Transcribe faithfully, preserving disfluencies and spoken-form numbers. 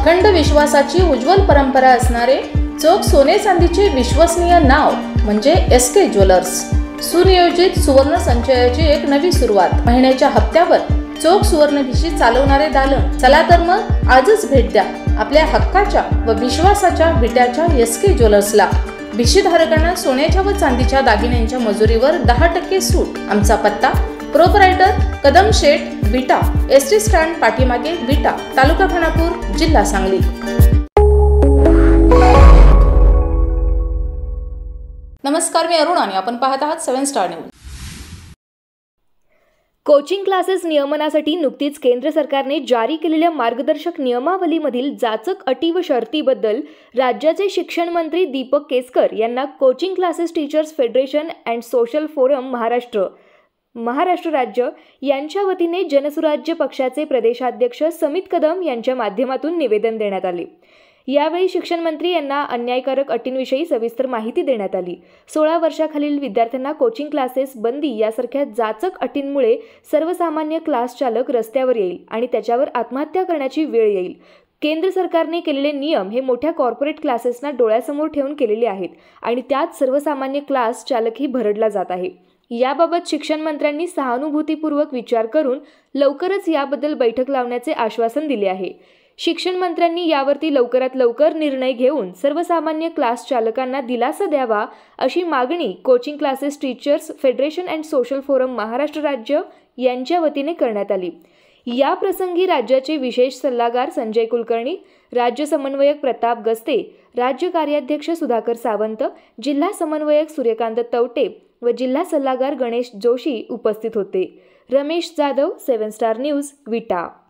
अखंड विश्वासाची उज्ज्वल परंपरा असणारे चोख सोने चांदीचे विश्वसनीय नाव म्हणजे एस के ज्वेलर्स. सुनियोजित सुवर्ण संचयाची एक नवी सुरुवात. महिन्याच्या हप्त्यावर चोख सुवर्ण भिशी चालवणारे दालन. चला तर मग आजच भेट द्या आपल्या हक्काच्या व विश्वासाच्या विट्याच्या एस के ज्वेलर्सला. भिशीधारकांना सोन्याच्या व चांदीच्या दागिन्यांच्या मजुरीवर दहा टक्के सूट. आमचा पत्ता प्रोपरायटर कदम शेठ, विटा, एस टी स्टँड पाठीमागे, विटा, तालुका खानापूर, जिल्हा सांगली. नमस्कार, मी अरुण आणि आपण पाहत आहात seven star news. Coaching classes नियमनासाठी नुकतीच केंद्र सरकारने जारी केलेल्या मार्गदर्शक नियमावलीमधील जाचक अटी व शर्तीबद्दल राज्याचे शिक्षण मंत्री दीपक केसकर यांना coaching classes teachers federation and social forum Maharashtra Maharashtra राज्य यांच्या वतीने जनसुराज्य पक्षाचे प्रदेशाध्यक्ष समित कदम यांच्या माध्यमातून निवेदन देण्यात आले. यावेळी शिक्षण मंत्री यांना अन्यायकारक अटींविषयी सविस्तर माहिती देण्यात आली. सोळा वर्षाखालील विद्यार्थ्यांना कोचिंग क्लासेस बंदी यासारख्या जाचक अटींमुळे सर्वसामान्य क्लास चालक रस्त्यावर येईल आणि त्याच्यावर आत्महत्या करण्याची वेळ येईल. केंद्र सरकारने केलेले नियम हे मोठ्या कॉर्पोरेट क्लासेसना डोळ्यासमोर ठेवून केलेले आहेत आणि त्यात सर्वसामान्य क्लास चालकही भरडला जात आहे. याबाबत शिक्षण मंत्र्यांनी सहानुभूतीपूर्वक विचार करून लवकरच याबद्दल बैठक लावण्याचे आश्वासन दिले आहे. शिक्षण मंत्र्यांनी यावरती लवकरात लवकर निर्णय घेऊन सर्वसामान्य क्लास चालकांना दिलासा द्यावा अशी मागणी coaching classes teachers federation and social forum Maharashtra राज्य यांच्या वतीने करण्यात आली. या प्रसंगी राज्याचे विशेष सल्लागार संजय कुलकर्णी, राज्य समन्वयक प्रताप गस्ते, राज्य कार्याध्यक्ष सुधाकर सावंत, जिल्हा समन्वयक सूर्यकांत तवटे व जिल्हा सल्लागार गणेश जोशी उपस्थित होते. Ramesh Jadhav, seven star news, विटा.